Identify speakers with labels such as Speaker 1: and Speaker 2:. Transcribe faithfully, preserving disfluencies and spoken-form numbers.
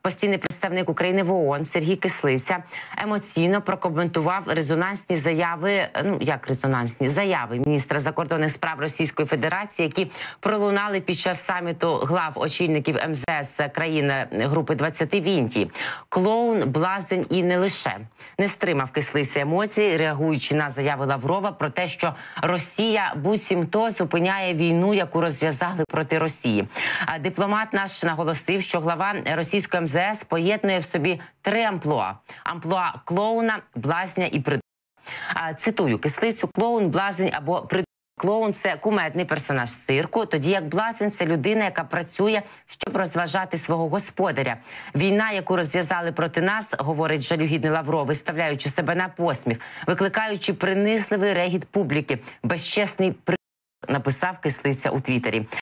Speaker 1: Постійний представник України в ООН Сергій Кислиця емоційно прокоментував резонансні заяви, ну як резонансні заяви міністра закордонних справ Російської Федерації, які пролунали під час саміту глав очільників ем зе ес країн групи двадцяти в Індії. Клоун, блазень і не лише. Не стримав Кислиця емоцій, реагуючи на заяви Лаврова про те, що Росія буцімто зупиняє війну, яку розв'язали проти Росії. А дипломат наш наголосив, що глава російської ем зе ес поєднує в собі три амплуа. Амплуа клоуна, блазня і придурка. Цитую Кислицю: клоун, блазень або придурок. Клоун – це кумедний персонаж з цирку, тоді як блазень – це людина, яка працює, щоб розважати свого господаря. Війна, яку розв'язали проти нас, говорить жалюгідний Лавров, виставляючи себе на посміх, викликаючи принизливий регіт публіки, безчесний придурок, написав Кислиця у Твіттері.